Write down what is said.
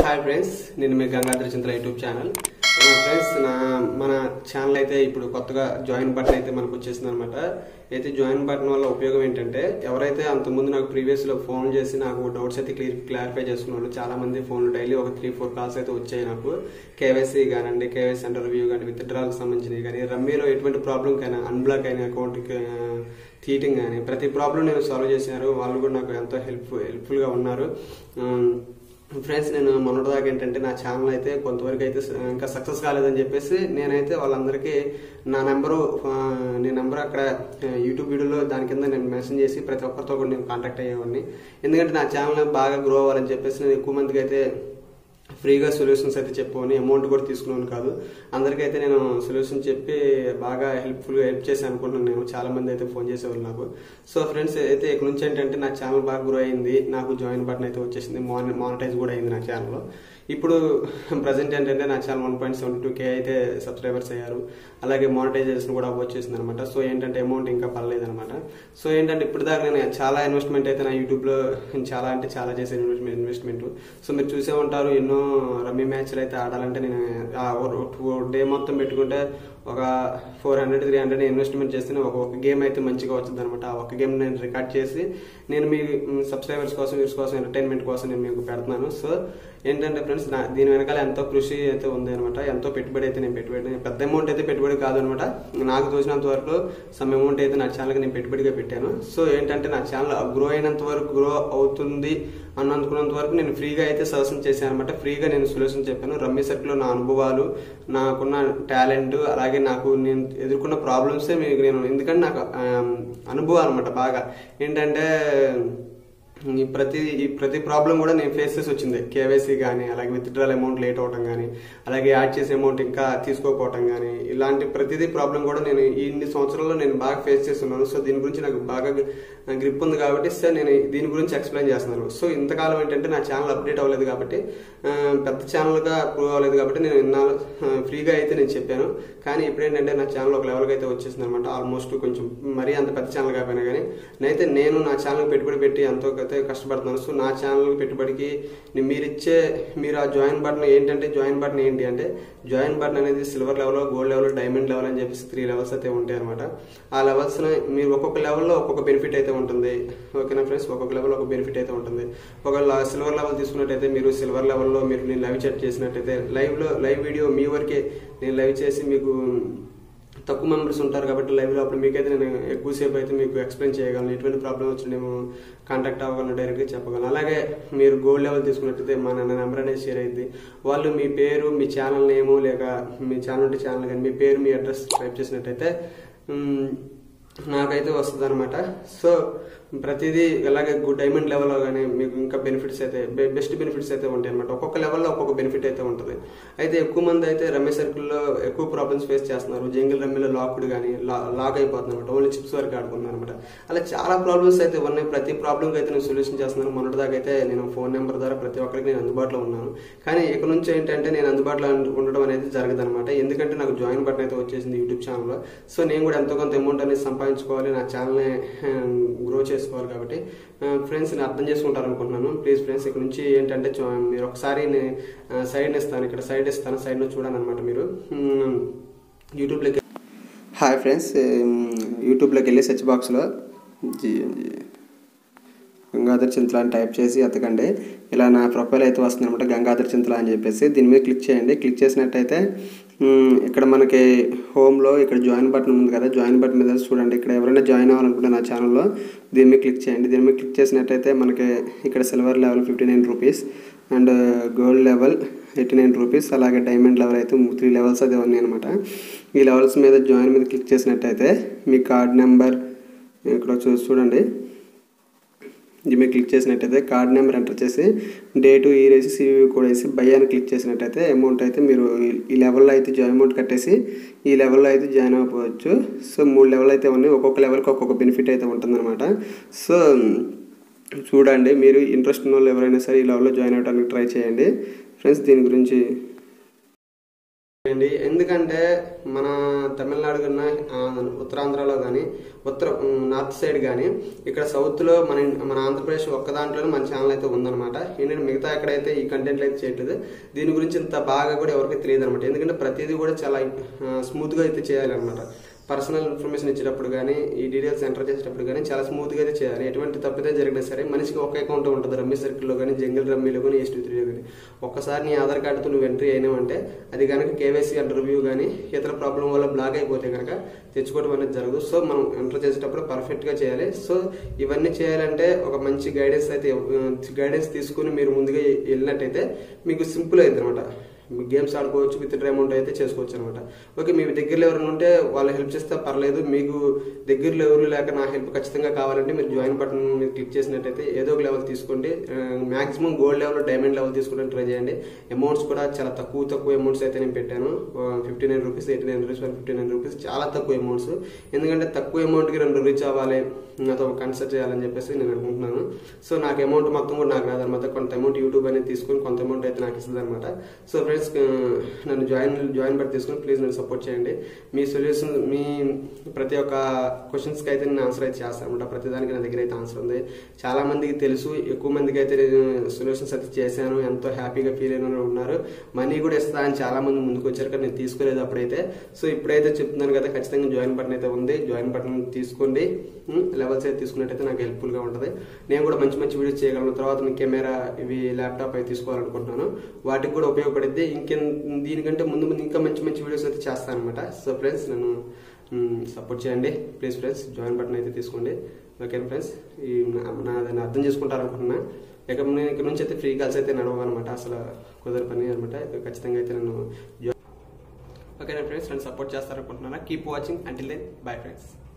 Hi friends, నేను మీ Gangadhara Chintala YouTube channel. Friends, మన ఛానల్ అయితే ఇప్పుడు కొత్తగా జాయిన్ బటన్ అయితే మనకు వచ్చేసింది అనమాట. అయితే జాయిన్ బటన్ వల్ల ఉపయోగం ఏంటంటే, ఎవరైతే అంతకుముందు నాకు ప్రీవియస్లో ఫోన్ చేసి నాకు డౌట్స్ అయితే క్లారిఫై చేసుకున్న వాళ్ళు చాలా మంది ఫోన్లు డైలీ ఒక 3-4 కాల్స్ అయితే వచ్చాయి నాకు. కేవైసీ కానివ్వండి, కేవైసీ సెంటర్ రివ్యూ కానీ, విత్డ్రాల్కి సంబంధించినవి కానీ, రమ్మీలో ఎటువంటి ప్రాబ్లం కైనా, అన్బ్లాక్ అయిన అకౌంట్కి తీయటం కానీ ప్రతి ప్రాబ్లం నేను సాల్వ్ చేసినారు. వాళ్ళు కూడా నాకు ఎంతో హెల్ప్ఫుల్గా ఉన్నారు. ఫ్రెండ్స్, నేను మొన్నటిదాకా ఏంటంటే నా ఛానల్ అయితే కొంతవరకు అయితే ఇంకా సక్సెస్ కాలేదని చెప్పేసి నేనైతే వాళ్ళందరికీ నా నెంబర్ అక్కడ యూట్యూబ్ వీడియోలో దాని కింద నేను మెన్షన్ చేసి ప్రతి ఒక్కరితో కూడా నేను కాంటాక్ట్ అయ్యేవాడిని. ఎందుకంటే నా ఛానల్ బాగా గ్రో అవ్వాలని చెప్పేసి నేను ఎక్కువ మందికి అయితే ఫ్రీగా సొల్యూషన్స్ అయితే చెప్పని అమౌంట్ కూడా తీసుకున్నాను కాదు. అందరికైతే నేను సొల్యూషన్ చెప్పి బాగా హెల్ప్ఫుల్గా హెల్ప్ చేసి అనుకుంటున్నాను. నేను చాలా మంది అయితే ఫోన్ చేసేవాళ్ళు నాకు. సో ఫ్రెండ్స్, అయితే ఇక్కడ నుంచి ఏంటంటే నా ఛానల్ బాగా గ్రో అయింది. నాకు జాయిన్ బటన్ అయితే వచ్చేసింది, మానిటైజ్ కూడా అయింది నా ఛానల్లో. ఇప్పుడు ప్రజెంట్ ఏంటంటే నా ఛానల్ 1.72K అయితే సబ్స్క్రైబర్స్ అయ్యారు. అలాగే మానిటైజేషన్ కూడా వచ్చేసింది అనమాట. సో ఏంటంటే అమౌంట్ ఇంకా పర్లేదు అనమాట. సో ఏంటంటే ఇప్పుడు దాకా నేను చాలా ఇన్వెస్ట్మెంట్ అయితే నా యూట్యూబ్లో చాలా చేసే ఇన్వెస్ట్మెంట్. సో మీరు చూసే ఉంటారు, ఎన్నో రమ్మీ మ్యాచ్లు అయితే ఆడాలంటే నేను డే మొత్తం పెట్టుకుంటే ఒక 400-300 ఇన్వెస్ట్మెంట్ చేస్తే ఒక గేమ్ అయితే మంచిగా వచ్చింది అనమాట. ఆ ఒక్క గేమ్ నేను రికార్డ్ చేసి నేను మీ సబ్స్క్రైబర్స్ కోసం, వ్యూస్ కోసం, ఎంటర్టైన్మెంట్ కోసం నేను మీకు పెడుతున్నాను. సో ఏంటంటే ఫ్రెండ్స్, దీని వెనకాల ఎంతో కృషి అయితే ఉంది అనమాట. ఎంతో పెట్టుబడి అయితే నేను పెద్ద అమౌంట్ అయితే పెట్టుబడి కాదు అనమాట. నాకు తోచినంత వరకు సమ్ అమౌంట్ అయితే నా ఛానల్కి నేను పెట్టుబడిగా పెట్టాను. సో ఏంటంటే నా ఛానల్ గ్రో అయినంత వరకు, గ్రో అవుతుంది అనుకున్నంత వరకు నేను ఫ్రీగా అయితే సజెషన్ చేశాను అనమాట. ఫ్రీగా నేను సొల్యూషన్ చెప్పాను. రమ్మీ సర్కిల్లో నా అనుభవాలు, నాకున్న టాలెంట్, అలాగే నేను ఎదుర్కొన్న ప్రాబ్లమ్సే మీకు నేను, ఎందుకంటే నాకు అనుభవం అనమాట. బాగా ఏంటంటే ప్రతి ప్రాబ్లం కూడా నేను ఫేస్ చేసి వచ్చింది. కేవైసీ కానీ, అలాగే విత్డ్రాల్ అమౌంట్ లేట్ అవడం కానీ, అలాగే యాడ్ చేసే అమౌంట్ ఇంకా తీసుకోకపోవటం కానీ, ఇలాంటి ప్రతిదీ ప్రాబ్లం కూడా నేను ఇన్ని సంవత్సరాల్లో నేను బాగా ఫేస్ చేస్తున్నాను. సో దీని గురించి నాకు బాగా గ్రిప్ ఉంది కాబట్టి సార్ నేను దీని గురించి ఎక్స్ప్లెయిన్ చేస్తున్నాను. సో ఇంతకాలం ఏంటంటే నా ఛానల్ అప్డేట్ అవ్వలేదు కాబట్టి, పెద్ద ఛానల్గా ప్రూవ్ అవ్వలేదు కాబట్టి నేను ఇన్నాళ్ళు ఫ్రీగా అయితే నేను చెప్పాను. కానీ ఇప్పుడు ఏంటంటే నా ఛానల్ ఒక లెవెల్కి అయితే వచ్చేసింది అనమాట. ఆల్మోస్ట్ కొంచెం మరీ అంత పెద్ద ఛానల్ కాకపోయినా కానీ నేను నా ఛానల్కి పెట్టుబడి పెట్టి ఎంతో కష్టపడుతున్నాను. సో నా ఛానల్ పెట్టుబడికి మీరు ఆ జాయిన్ బటన్ ఏంటంటే, జాయిన్ బటన్ ఏంటి అంటే, జాయిన్ బటన్ అనేది silver level, gold level, diamond level అని చెప్పేసి 3 లెవెల్స్ అయితే ఉంటాయి అనమాట. ఆ లెవెల్స్ మీరు ఒక్కొక్క లెవెల్లో ఒక్కొక్క బెనిఫిట్ అయితే ఉంటుంది. ఓకేనా ఫ్రెండ్స్, ఒక్కొక్క లెవెల్ ఒక బెనిఫిట్ అయితే ఉంటుంది. ఒక సిల్వర్ లెవెల్ తీసుకున్నట్టయితే మీరు సిల్వర్ లెవెల్లో నేను లైవ్ చాట్ చేసినట్టయితే, లైవ్ వీడియో మీ వరకే నేను లైవ్ చేసి, మీకు తక్కువ మెంబర్స్ ఉంటారు కాబట్టి లైవ్లో అప్పుడు మీకైతే నేను ఎక్కువసేపు అయితే మీకు ఎక్స్ప్లెయిన్ చేయగలను. ఎటువంటి ప్రాబ్లం వచ్చి నేను కాంటాక్ట్ అవ్వగలను, డైరెక్ట్గా చెప్పగలను. అలాగే మీరు గోల్డ్ లెవెల్ తీసుకున్నట్టయితే మా నెంబర్ అనేది షేర్ అయింది. వాళ్ళు మీ పేరు, మీ ఛానల్ నేము, లేక మీ ఛానల్ ఉంటే ఛానల్ కానీ మీ పేరు, మీ అడ్రస్ టైప్ చేసినట్టయితే నాకైతే వస్తుంది అనమాట. సో ప్రతిదీ అలాగే డైమండ్ లెవెల్లో కానీ మీకు ఇంకా బెనిఫిట్స్ అయితే, బెస్ట్ బెనిఫిట్స్ అయితే ఉంటాయి అనమాట. ఒక్కొక్క లెవెల్లో ఒక్కొక్క బెనిఫిట్ అయితే ఉంటుంది. అయితే ఎక్కువ మంది అయితే రమ్మీ సర్కిల్లో ఎక్కువ ప్రాబ్లమ్స్ ఫేస్ చేస్తున్నారు. జంగిల్ రమ్మీలో లాక్డ్ కానీ లాక్ అయిపోతుంది అనమాట. ఓన్లీ చిప్స్ వరకు ఆడుకుంటున్నారు అనమాట. అలా చాలా ప్రాబ్లమ్స్ అయితే ఉన్నాయి. ప్రతి ప్రాబ్లంకి అయితే నేను సొల్యూషన్ చేస్తున్నాను. మొన్నటిదాకా అయితే నేను ఫోన్ నెంబర్ ద్వారా ప్రతి ఒక్కరికి నేను అందుబాటులో ఉన్నాను. కానీ ఇక నుంచి ఏంటంటే నేను అందుబాటులో ఉండడం అనేది జరగదు అనమాట. ఎందుకంటే నాకు జాయిన్ బటన్ అయితే వచ్చేసింది యూట్యూబ్ ఛానల్లో. సో నేను కూడా ఎంతో కొంత అమౌంట్ అనేది సంపాదించుకోవాలి, నా ఛానల్ని గ్రో చేసుకోవాలి. కాబట్టి ఫ్రెండ్స్, నేను అర్థం చేసుకుంటారు అనుకుంటున్నాను. ప్లీజ్ ఫ్రెండ్స్, ఇక్కడ నుంచి ఏంటంటే మీరు ఒకసారి సైడ్ ఇస్తాను, ఇక్కడ సైడ్ ఇస్తాను, సైడ్లో చూడండి అనమాట. మీరు యూట్యూబ్లోకి, హాయ్ ఫ్రెండ్స్, యూట్యూబ్లోకి వెళ్ళి సెర్చ్ బాక్స్లో గంగాధర్ చింతల అని టైప్ చేసి ఎతకండి. ఇలా నా ప్రొఫైల్ అయితే వస్తుంది అనమాట, గంగాధర్ చింతల అని చెప్పేసి. దీని మీద క్లిక్ చేయండి. క్లిక్ చేసినట్టయితే ఇక్కడ మనకి హోమ్లో ఇక్కడ జాయిన్ బటన్ ఉంది కదా, జాయిన్ బటన్ మీద చూడండి. ఇక్కడ ఎవరైనా జాయిన్ అవ్వాలనుకుంటే నా ఛానల్లో దీని మీద క్లిక్ చేయండి. దీని మీద క్లిక్ చేసినట్టయితే మనకి ఇక్కడ silver level 59 rupees and gold level 89 rupees, అలాగే డైమండ్ లెవెల్ అయితే 3 లెవెల్స్ అది ఉన్నాయి అనమాట. ఈ లెవెల్స్ మీద జాయిన్ మీద క్లిక్ చేసినట్టయితే మీ కార్డ్ నెంబర్ ఇక్కడ చూడండి. ఇది మీరు క్లిక్ చేసినట్టయితే కార్డ్ నెంబర్ ఎంటర్ చేసి డేటు ఈ వేసి సివి కోడ్ వేసి బై అని క్లిక్ చేసినట్టయితే అమౌంట్ అయితే మీరు ఈ లెవెల్లో అయితే అమౌంట్ కట్టేసి ఈ లెవెల్లో అయితే జాయిన్ అయిపోవచ్చు. సో 3 లెవెల్ అయితే ఉన్నాయి. ఒక్కొక్క లెవెల్కి ఒక్కొక్క బెనిఫిట్ అయితే ఉంటుందన్నమాట. సో చూడండి, మీరు ఇంట్రెస్ట్ ఉన్న వాళ్ళు ఎవరైనా సరే ఈ లెవెల్లో జాయిన్ అవ్వడానికి ట్రై చేయండి ఫ్రెండ్స్. దీని గురించి ఎందుకంటే మన తమిళనాడు కన్నా ఉత్తరాంధ్రలో కానీ నార్త్ సైడ్ కానీ ఇక్కడ సౌత్లో మన ఆంధ్రప్రదేశ్ ఒక్క దాంట్లోనే మన ఛానల్ అయితే ఉందన్నమాట. ఏంటంటే మిగతా ఎక్కడైతే ఈ కంటెంట్లు అయితే చేయట్లేదు. దీని గురించి ఇంత బాగా కూడా ఎవరికి తెలియదు అనమాట. ఎందుకంటే ప్రతిదీ కూడా చాలా స్మూత్గా అయితే చేయాలన్నమాట. పర్సనల్ ఇన్ఫర్మేషన్ ఇచ్చేటప్పుడు కానీ ఈ డీటెయిల్స్ ఎంటర్ చేసేటప్పుడు కానీ చాలా స్మూత్గా అయితే చేయాలి. ఎటువంటి తప్పితే జరిగినా సరే మనిషికి ఒక అకౌంట్ ఉంటుంది, రమ్మీ సర్కిల్లో కానీ జంగిల్ రమ్మీలో కానీ S23లో కానీ. ఒక్కసారి నీ ఆధార్ కార్డుతో నువ్వు ఎంట్రీ అయినావంటే అది కనుక కేవైసీ అండ్ రివ్యూ కానీ ఇతర ప్రాబ్లం వల్ల బ్లాక్ అయిపోతే కనుక తెచ్చుకోవడం అనేది జరగదు. సో మనం ఎంటర్ చేసేటప్పుడు పర్ఫెక్ట్గా చేయాలి. సో ఇవన్నీ చేయాలంటే ఒక మంచి గైడెన్స్ తీసుకుని మీరు ముందుగా వెళ్ళినట్టయితే మీకు సింపుల్ అవుతుంది అనమాట. గేమ్స్ ఆడుకోవచ్చు, విత్ డ్రా అమౌంట్ అయితే చేసుకోవచ్చు అనమాట. ఓకే, మీ దగ్గరలో ఎవరైనా ఉంటే వాళ్ళు హెల్ప్ చేస్తే పర్లేదు. మీకు దగ్గరలో ఎవరు లేక నా హెల్ప్ ఖచ్చితంగా కావాలంటే మీరు జాయిన్ బటన్ మీరు క్లిక్ చేసినట్టయితే ఏదో ఒక లెవెల్ తీసుకోండి. Maximum gold level, diamond level తీసుకోవడానికి ట్రై చేయండి. అమౌంట్స్ కూడా చాలా తక్కువ అమౌంట్స్ అయితే నేను పెట్టాను. 59 రూపీస్, 89 రూపీస్, 159 రూపీస్, చాలా తక్కువ అమౌంట్స్. ఎందుకంటే తక్కువ అమౌంట్కి 2 రీచ్ అవ్వాలి, నాతో కన్సల్ట్ చేయాలని చెప్పేసి నేను అనుకుంటున్నాను. సో నాకు అమౌంట్ మొత్తం కూడా నాకు రాదనమాట. కొంత అమౌంట్ యూట్యూబ్ అనేది తీసుకొని కొంత అమౌంట్ అయితే నాకు ఇస్తుంది అనమాట. సో ఫ్రెండ్స్, నన్ను జాయిన్ బట్టి తీసుకుని ప్లీజ్ నన్ను సపోర్ట్ చేయండి. మీ సొల్యూషన్, మీ ప్రతి ఒక్క క్వశ్చన్స్కి అయితే నేను ఆన్సర్ అయితే చేస్తాను అనమాట. ప్రతిదానికి నా దగ్గర అయితే ఆన్సర్ ఉంది. చాలా మందికి తెలుసు, ఎక్కువ మందికి అయితే నేను సొల్యూషన్స్ అయితే చేశాను. ఎంతో హ్యాపీగా ఫీల్ అయిన ఉన్నారు. మనీ కూడా ఇస్తా అని చాలా మంది ముందుకు వచ్చారు, కానీ నేను తీసుకోలేదు అప్పుడైతే. సో ఇప్పుడైతే చెప్తున్నాను కదా, ఖచ్చితంగా జాయిన్ బటన్ అయితే ఉంది. జాయిన్ బటన్ తీసుకోండి. లెవెల్స్ అయితే తీసుకున్నట్టయితే నాకు హెల్ప్ఫుల్గా ఉంటుంది. నేను కూడా మంచి వీడియోస్ చేయగలను. తర్వాత మీ కెమెరా, ఇవి ల్యాప్టాప్ అయితే తీసుకోవాలనుకుంటున్నాను. వాటికి కూడా ఉపయోగపడుద్ది. దీనికంటే ముందు ఇంకా మంచి వీడియోస్ అయితే చేస్తాను అనమాట. సో ఫ్రెండ్స్, నన్ను సపోర్ట్ చేయండి ప్లీజ్. ఫ్రెండ్స్, జాయిన్ బటన్ అయితే తీసుకోండి. ఓకేనా ఫ్రెండ్స్, నాదని అర్థం చేసుకుంటారనుకుంటున్నా. నేను ఇక్కడ నుంచి అయితే ఫ్రీ కాల్స్ అయితే నడవనమాట. అసలు కుదర పని అనమాట. ఖచ్చితంగా అయితే నన్ను ఓకేనా ఫ్రెండ్స్, నన్ను సపోర్ట్ చేస్తారనుకుంటున్నాను. Keep watching. Until then, bye friends.